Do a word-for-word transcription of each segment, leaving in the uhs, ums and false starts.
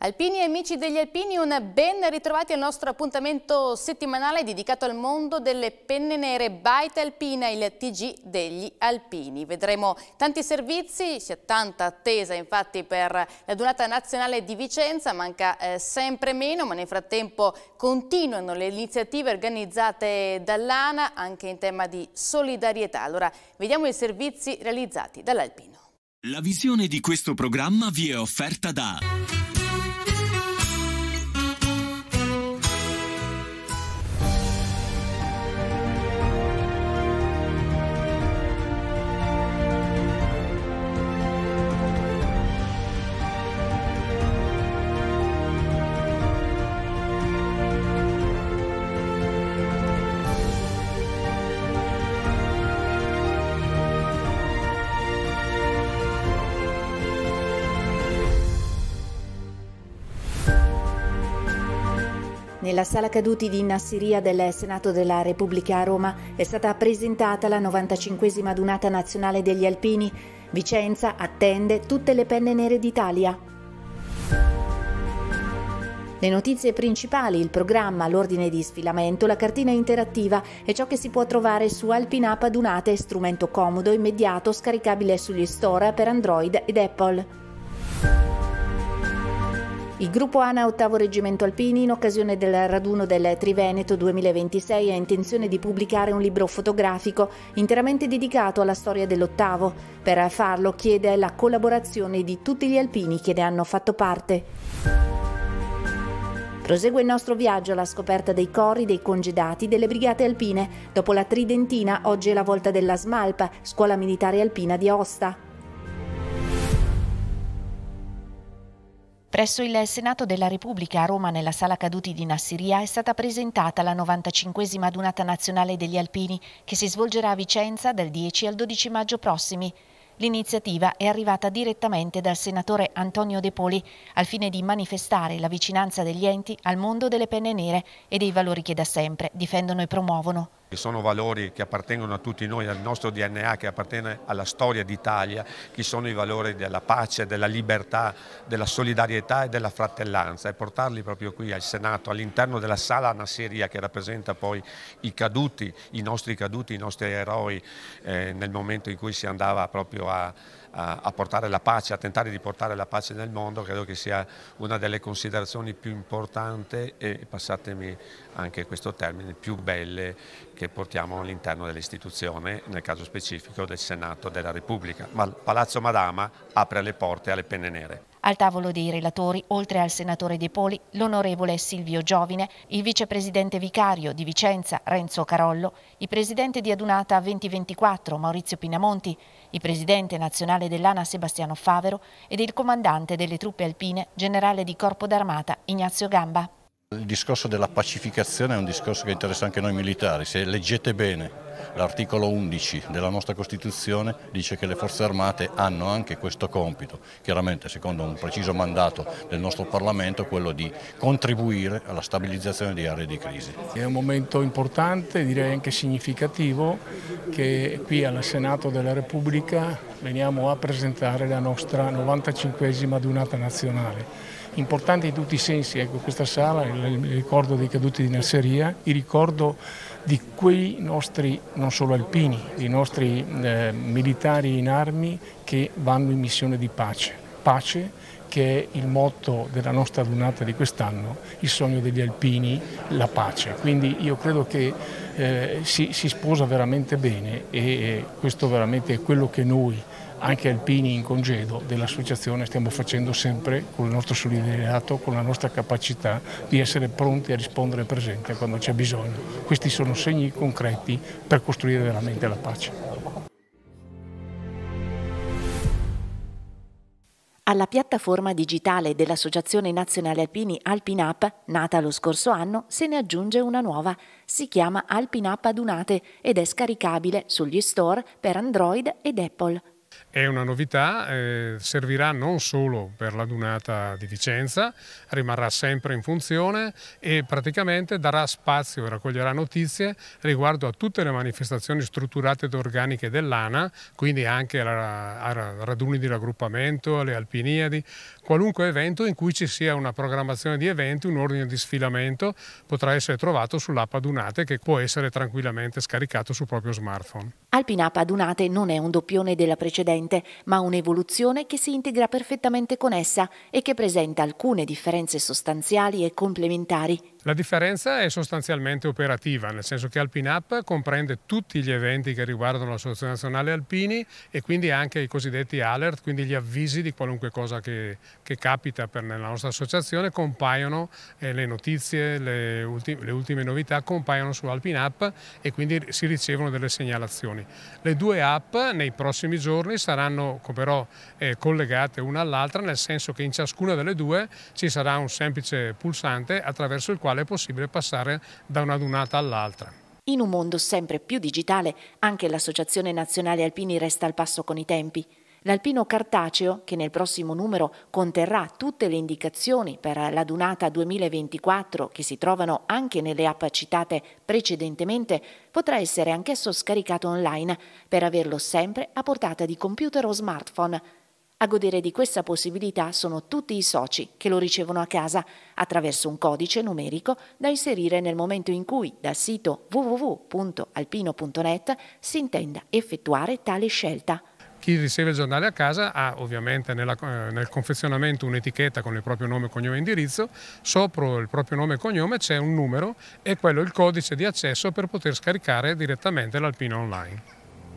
Alpini e amici degli alpini, un ben ritrovati al nostro appuntamento settimanale dedicato al mondo delle penne nere. Baita Alpina, il T G degli alpini. Vedremo tanti servizi, si ha tanta attesa infatti per la Dunata Nazionale di Vicenza, manca eh, sempre meno, ma nel frattempo continuano le iniziative organizzate dall'ANA anche in tema di solidarietà. Allora vediamo i servizi realizzati dall'Alpino. La visione di questo programma vi è offerta da... Nella Sala Caduti di Nassiriya del Senato della Repubblica a Roma è stata presentata la novantacinquesima Dunata Nazionale degli Alpini. Vicenza attende tutte le penne nere d'Italia. Le notizie principali, il programma, l'ordine di sfilamento, la cartina interattiva e ciò che si può trovare su Alpinapp Dunate, strumento comodo, immediato, scaricabile sugli store per Android ed Apple. Il gruppo ANA ottavo Reggimento Alpini, in occasione del raduno del Triveneto duemilaventisei, ha intenzione di pubblicare un libro fotografico interamente dedicato alla storia dell'ottavo. Per farlo chiede la collaborazione di tutti gli alpini che ne hanno fatto parte. Prosegue il nostro viaggio alla scoperta dei corri dei congedati delle brigate alpine. Dopo la Tridentina, oggi è la volta della SMALP, Scuola Militare Alpina di Aosta. Presso il Senato della Repubblica a Roma, nella Sala Caduti di Nassiriya, è stata presentata la novantacinquesima Dunata Nazionale degli Alpini, che si svolgerà a Vicenza dal dieci al dodici maggio prossimi. L'iniziativa è arrivata direttamente dal senatore Antonio De Poli al fine di manifestare la vicinanza degli enti al mondo delle penne nere e dei valori che da sempre difendono e promuovono. Sono valori che appartengono a tutti noi, al nostro D N A, che appartiene alla storia d'Italia, che sono i valori della pace, della libertà, della solidarietà e della fratellanza, e portarli proprio qui al Senato, all'interno della Sala Nassiriya, che rappresenta poi i caduti, i nostri caduti, i nostri eroi eh, nel momento in cui si andava proprio a, a, a portare la pace, a tentare di portare la pace nel mondo. Credo che sia una delle considerazioni più importanti e, passatemi anche questo termine, più belle che portiamo all'interno dell'istituzione, nel caso specifico del Senato della Repubblica. Ma Palazzo Madama apre le porte alle penne nere. Al tavolo dei relatori, oltre al senatore De Poli, l'onorevole Silvio Giovine, il vicepresidente vicario di Vicenza Renzo Carollo, il presidente di Adunata duemilaventiquattro Maurizio Pinamonti, il presidente nazionale dell'ANA Sebastiano Favero ed il comandante delle truppe alpine, generale di Corpo d'Armata Ignazio Gamba. Il discorso della pacificazione è un discorso che interessa anche noi militari. Se leggete bene l'articolo undici della nostra Costituzione, dice che le forze armate hanno anche questo compito, chiaramente secondo un preciso mandato del nostro Parlamento, quello di contribuire alla stabilizzazione di aree di crisi. È un momento importante, direi anche significativo, che qui al Senato della Repubblica veniamo a presentare la nostra novantacinquesima Dunata Nazionale. Importante in tutti i sensi, ecco, questa sala, il ricordo dei caduti di Nassiriya, il ricordo di quei nostri, non solo alpini, i nostri eh, militari in armi che vanno in missione di pace. Pace che è il motto della nostra Dunata di quest'anno, il sogno degli alpini, la pace. Quindi io credo che eh, si, si sposa veramente bene e questo veramente è quello che noi, anche alpini in congedo dell'associazione, stiamo facendo sempre con il nostro solidariato, con la nostra capacità di essere pronti a rispondere presente quando c'è bisogno. Questi sono segni concreti per costruire veramente la pace. Alla piattaforma digitale dell'Associazione Nazionale Alpini Alpinapp, nata lo scorso anno, se ne aggiunge una nuova. Si chiama Alpinapp Dunate ed è scaricabile sugli store per Android ed Apple. è una novità, eh, servirà non solo per la Dunata di Vicenza, rimarrà sempre in funzione e praticamente darà spazio e raccoglierà notizie riguardo a tutte le manifestazioni strutturate ed organiche dell'A N A, quindi anche a raduni di raggruppamento, alle Alpiniadi, qualunque evento in cui ci sia una programmazione di eventi, un ordine di sfilamento potrà essere trovato sull'app Adunate, che può essere tranquillamente scaricato sul proprio smartphone. Alpinapp Adunate non è un doppione della precedente, ma un'evoluzione che si integra perfettamente con essa e che presenta alcune differenze sostanziali e complementari. La differenza è sostanzialmente operativa, nel senso che Alpinapp comprende tutti gli eventi che riguardano l'Associazione Nazionale Alpini e quindi anche i cosiddetti alert, quindi gli avvisi di qualunque cosa che, che capita per nella nostra associazione, compaiono eh, le notizie, le, ulti, le ultime novità compaiono su Alpinapp e quindi si ricevono delle segnalazioni. Le due app nei prossimi giorni saranno però eh, collegate una all'altra, nel senso che in ciascuna delle due ci sarà un semplice pulsante attraverso il quale è possibile passare da una dunata all'altra. In un mondo sempre più digitale, anche l'Associazione Nazionale Alpini resta al passo con i tempi. L'Alpino cartaceo, che nel prossimo numero conterrà tutte le indicazioni per la Dunata duemilaventiquattro che si trovano anche nelle app citate precedentemente, potrà essere anch'esso scaricato online per averlo sempre a portata di computer o smartphone. A godere di questa possibilità sono tutti i soci che lo ricevono a casa attraverso un codice numerico da inserire nel momento in cui dal sito w w w punto alpino punto net si intenda effettuare tale scelta. Chi riceve il giornale a casa ha ovviamente nella, eh, nel confezionamento un'etichetta con il proprio nome, cognome e indirizzo, sopra il proprio nome e cognome c'è un numero e quello è il codice di accesso per poter scaricare direttamente l'Alpino online.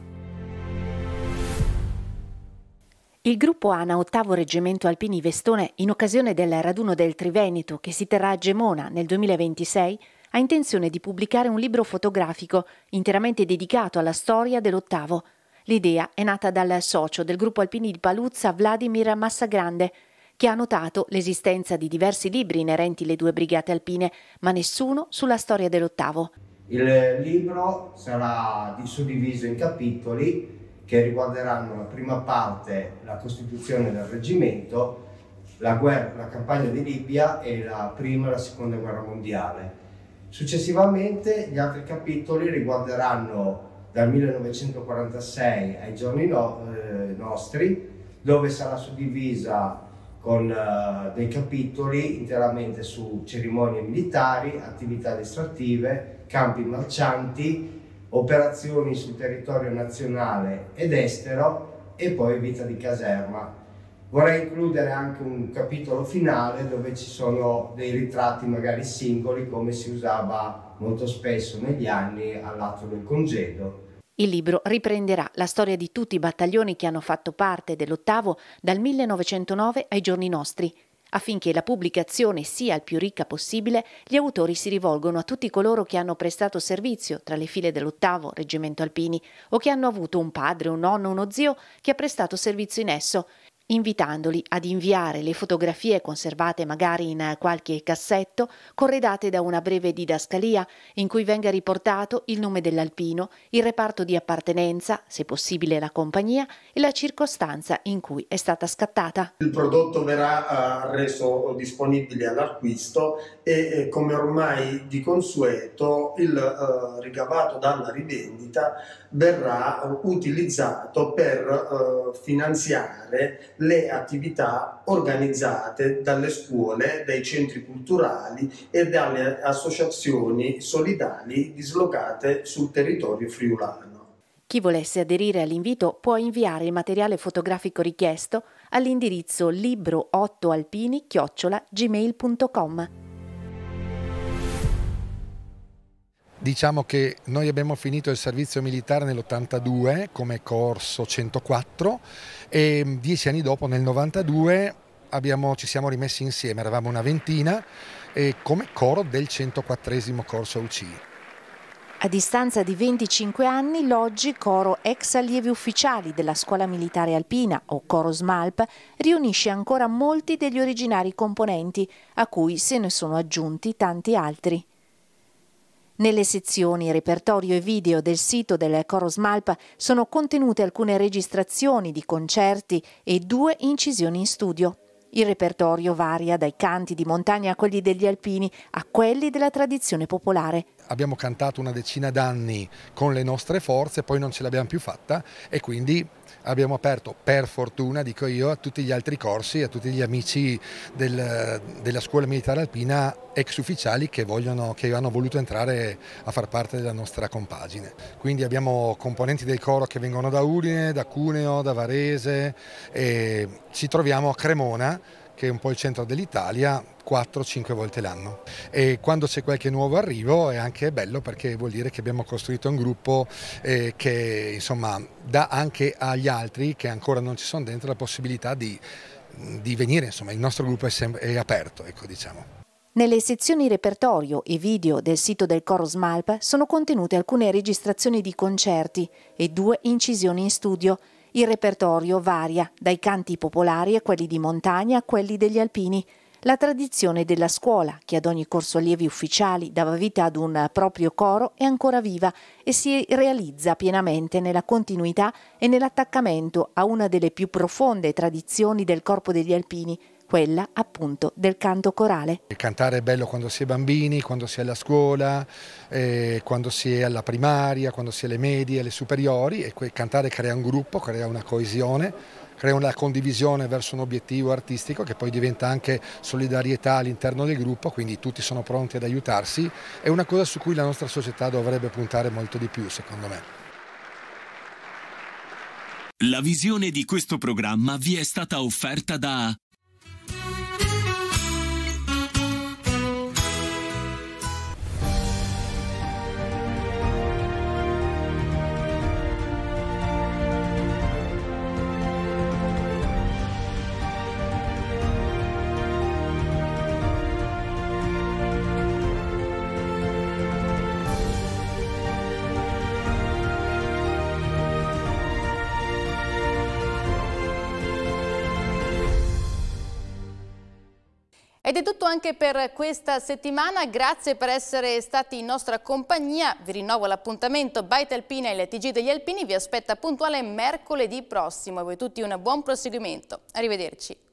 Il gruppo A N A ottavo Reggimento Alpini Vestone, in occasione del raduno del Triveneto che si terrà a Gemona nel duemilaventisei, ha intenzione di pubblicare un libro fotografico interamente dedicato alla storia dell'ottavo. L'idea è nata dal socio del gruppo Alpini di Paluzza, Vladimir Massagrande, che ha notato l'esistenza di diversi libri inerenti alle due brigate alpine, ma nessuno sulla storia dell'ottavo. Il libro sarà suddiviso in capitoli che riguarderanno la prima parte, la costituzione del reggimento, la, guerra, la campagna di Libia e la prima e la seconda guerra mondiale. Successivamente gli altri capitoli riguarderanno dal millenovecentoquarantasei ai giorni no, eh, nostri, dove sarà suddivisa con uh, dei capitoli interamente su cerimonie militari, attività distrattive, campi marcianti, operazioni sul territorio nazionale ed estero e poi vita di caserma. Vorrei includere anche un capitolo finale dove ci sono dei ritratti magari singoli, come si usava molto spesso negli anni all'atto del congedo. Il libro riprenderà la storia di tutti i battaglioni che hanno fatto parte dell'ottavo dal millenovecentonove ai giorni nostri. Affinché la pubblicazione sia il più ricca possibile, gli autori si rivolgono a tutti coloro che hanno prestato servizio tra le file dell'ottavo Reggimento Alpini o che hanno avuto un padre, un nonno, uno zio che ha prestato servizio in esso, invitandoli ad inviare le fotografie conservate magari in qualche cassetto, corredate da una breve didascalia in cui venga riportato il nome dell'alpino, il reparto di appartenenza, se possibile la compagnia, e la circostanza in cui è stata scattata. Il prodotto verrà uh, reso disponibile all'acquisto e, eh, come ormai di consueto, il uh, ricavato dalla rivendita verrà utilizzato per uh, finanziare le attività organizzate dalle scuole, dai centri culturali e dalle associazioni solidali dislocate sul territorio friulano. Chi volesse aderire all'invito può inviare il materiale fotografico richiesto all'indirizzo libro otto alpini chiocciola gmail punto com. Diciamo che noi abbiamo finito il servizio militare nell'ottantadue come corso centoquattro e dieci anni dopo, nel novantadue, abbiamo, ci siamo rimessi insieme, eravamo una ventina, e come coro del centoquattresimo corso U C I. A distanza di venticinque anni, l'oggi coro ex allievi ufficiali della Scuola Militare Alpina, o coro SMALP, riunisce ancora molti degli originari componenti, a cui se ne sono aggiunti tanti altri. Nelle sezioni repertorio e video del sito del Coro Smalp sono contenute alcune registrazioni di concerti e due incisioni in studio. Il repertorio varia dai canti di montagna a quelli degli alpini a quelli della tradizione popolare. Abbiamo cantato una decina d'anni con le nostre forze, poi non ce l'abbiamo più fatta e quindi abbiamo aperto, per fortuna dico io, a tutti gli altri corsi, a tutti gli amici del, della scuola militare alpina ex ufficiali che, vogliono, che hanno voluto entrare a far parte della nostra compagine. Quindi abbiamo componenti del coro che vengono da Udine, da Cuneo, da Varese e ci troviamo a Cremona, che è un po' il centro dell'Italia, quattro cinque volte l'anno. E quando c'è qualche nuovo arrivo è anche bello perché vuol dire che abbiamo costruito un gruppo eh, che insomma dà anche agli altri che ancora non ci sono dentro la possibilità di, di venire, insomma il nostro gruppo è, sempre, è aperto, ecco, diciamo. Nelle sezioni repertorio e video del sito del Coro Smalp sono contenute alcune registrazioni di concerti e due incisioni in studio. Il repertorio varia dai canti popolari a quelli di montagna a quelli degli alpini. La tradizione della scuola, che ad ogni corso allievi ufficiali dava vita ad un proprio coro, è ancora viva e si realizza pienamente nella continuità e nell'attaccamento a una delle più profonde tradizioni del corpo degli alpini, quella appunto del canto corale. Cantare è bello quando si è bambini, quando si è alla scuola, eh, quando si è alla primaria, quando si è alle medie, alle superiori e cantare crea un gruppo, crea una coesione, crea una condivisione verso un obiettivo artistico che poi diventa anche solidarietà all'interno del gruppo, quindi tutti sono pronti ad aiutarsi, è una cosa su cui la nostra società dovrebbe puntare molto di più secondo me. La visione di questo programma vi è stata offerta da Ed è tutto anche per questa settimana, grazie per essere stati in nostra compagnia, vi rinnovo l'appuntamento Baita Alpina e il T G degli Alpini vi aspetta puntuale mercoledì prossimo, a voi tutti un buon proseguimento, arrivederci.